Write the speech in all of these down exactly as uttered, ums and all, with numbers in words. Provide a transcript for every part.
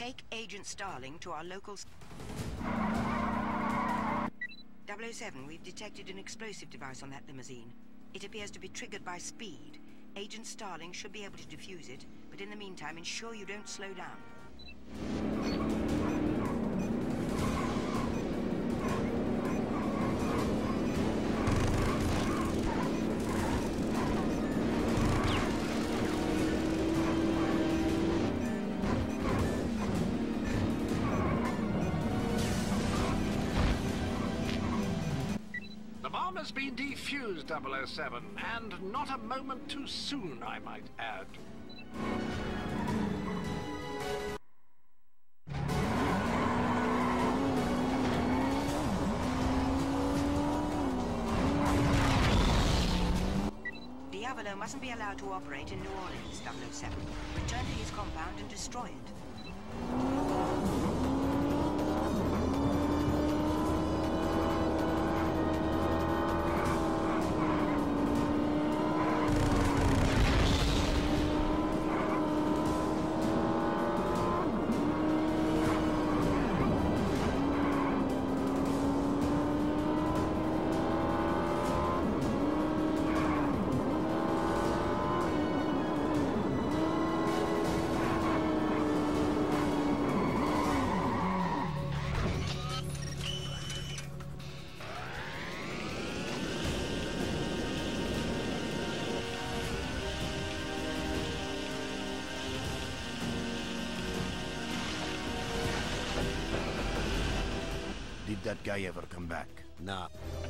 Take Agent Starling to our local... double oh seven, we've detected an explosive device on that limousine. It appears to be triggered by speed. Agent Starling should be able to defuse it, but in the meantime, ensure you don't slow down. The bomb has been defused, double oh seven, and not a moment too soon, I might add. Diavolo mustn't be allowed to operate in New Orleans, double oh seven. Return to his compound and destroy it. Did that guy ever come back? Nah.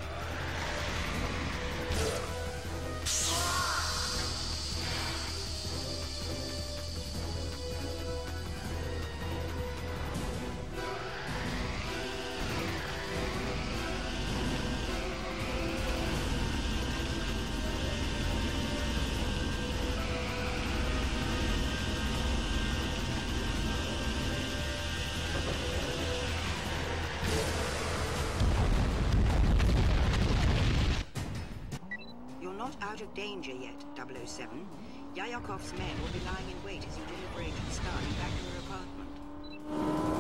Not out of danger yet, double oh seven. Yayakov's men will be lying in wait as you deliver Agent Starling back to her apartment.